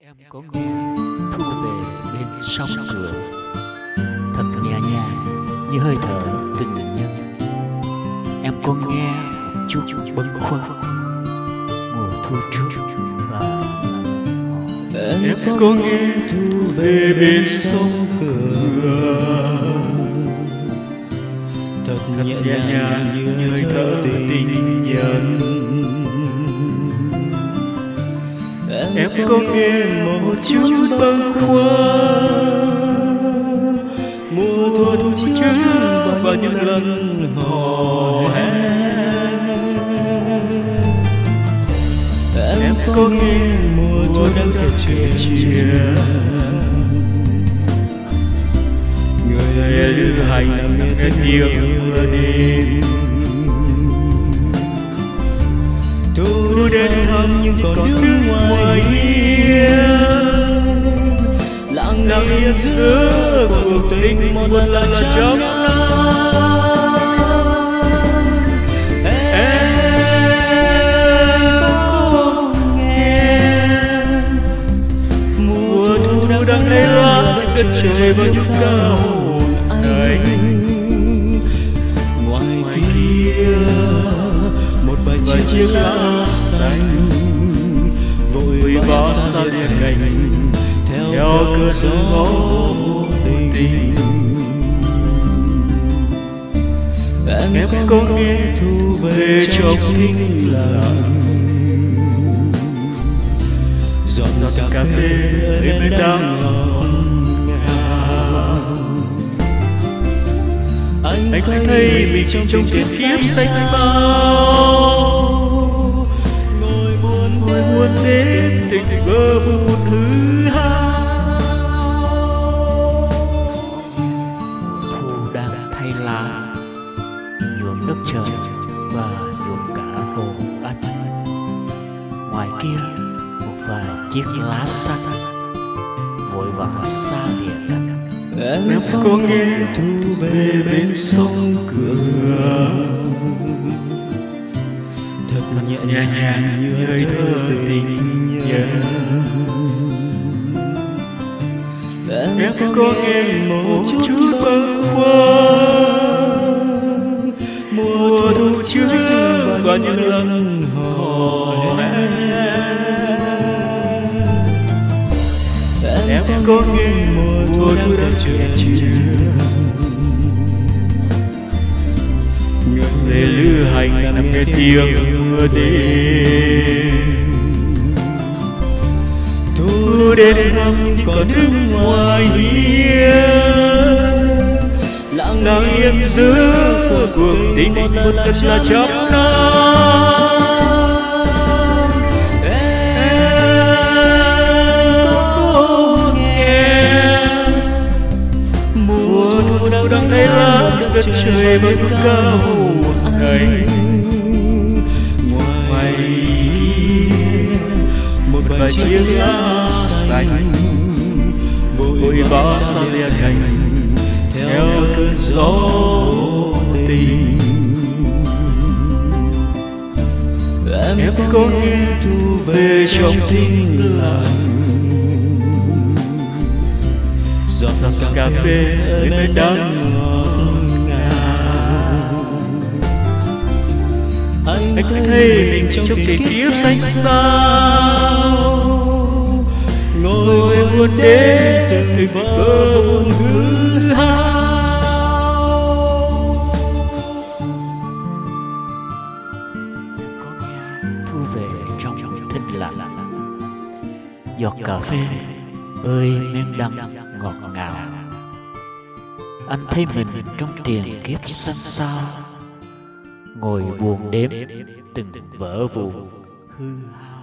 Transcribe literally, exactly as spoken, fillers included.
Em có nghe thu về bên sông cửa, thật nhẹ nhàng như hơi thở tình nhân. Em có nghe một chút bâng khuâng mùa thu trước và em có nghe thu về bên sông cửa, thật nhẹ nhàng như hơi thở tình nhân. Em có nghe một chút bâng khuâng mùa thu trước và những lần hò hẹn. Em có nghe mùa thu đang kể chuyện, người lữ hành nằm nghe tiếng mưa đêm. Thu đến thăm nhưng còn đứng ngoài hiên, lặng im giữa cuộc tình một lần là trong em có nghe mùa thu đang lay lá đất trời với những ca hồn anh. Ngoài kia một vài chiếc lá xanh vội vã xa liền cành theo cơn gió tình. Em có nghe thu về trong thinh lặng, giọt giọt cà phê em đang ngọt ngào. Anh thấy mình trong trong kiếp kiếp xanh sao, ngồi buồn ngồi buồn đến tình vỡ vụn hư hao. thu đang thay lá nhuộm đất trời và nhuộm cả hồn anh. Ngoài kia một vài chiếc lá xanh vội vã xa lìa cánh. Em có nghe thu về bên sông cửa, thật nhẹ nhàng như hơi thở tình nhân. Em có nghe một chút bâng khuâng mùa thu trước và những lần hò hẹn. Em có nghe mùa thu đang kể chuyện, người lữ hành nằm nghe tiếng mưa đêm. Thu đến thăm còn đứng ngoài hiên, lặng im giữa cuộc tình một lần là trăm năm. Đang thấy lá đất trời với những ca hồn anh. Ngoài kia một vài chiếc lá xanh vội vã xa lìa cành theo cơn gió tình. Em có nghe thu về trong thinh lặng, giọt giọt cà phê ơi mới đang ngọt ngào. Anh thấy mình trong tình kiếp xanh sao, ngồi buồn đến từng vỡ vụn hư hao. Có nghe thu về trong thinh lặng, giọt cà phê ơi men đắng ngọt ngào. Anh thấy mình trong tiền kiếp xanh xao, ngồi buồn đếm từng vỡ vụn hư hao.